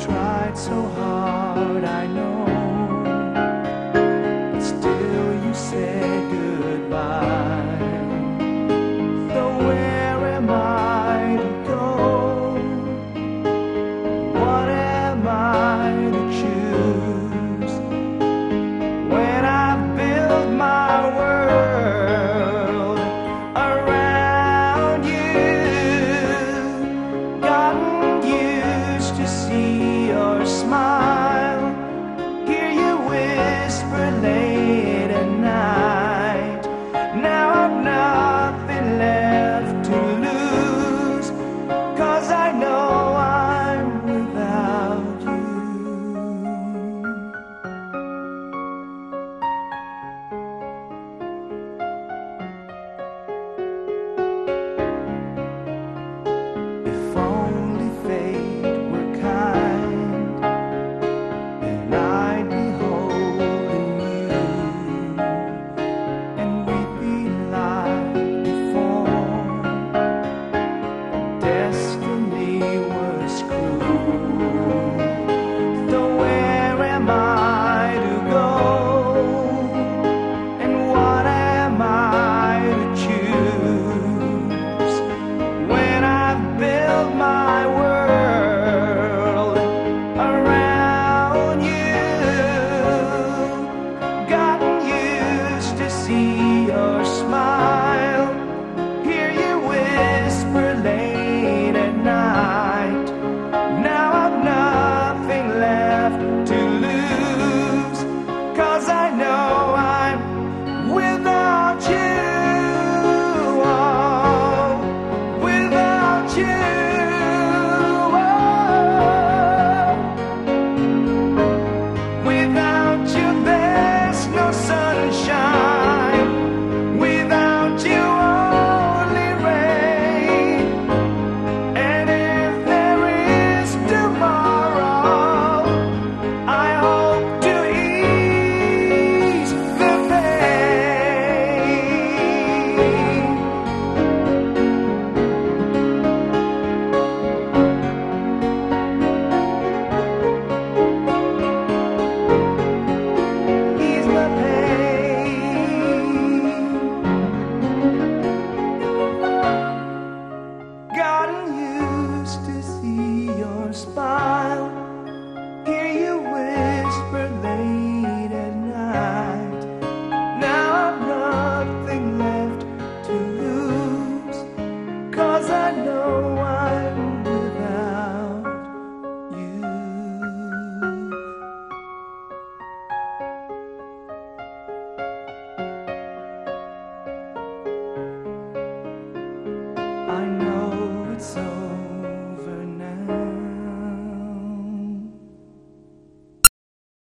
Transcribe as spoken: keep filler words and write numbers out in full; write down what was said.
tried so hard, I know, but still you said goodbye. So where am I to go? What am I to choose when I build my world around you? Gotten used to see your smile, hear you whisper late at night. Now I've nothing left to lose, 'cause I know I'm without you. If only fate were kind, then I'd be holding you, and we'd be like before. Destiny was cruel. So where am I to go? And what am I to choose when I've built my world around you? Gotten used to see your smile, hear you whisper late at night. Now I've nothing left to lose, 'cause I know I'm without you. Oh, without you. Oh, without you there's no sunshine. Without you only rain. And if there is tomorrow, I hope to ease the pain. Ease the pain. Gotten used to see your smile, hear you whisper late at night. Now I've nothing left to lose, 'cause I know I'm without you. I know it's so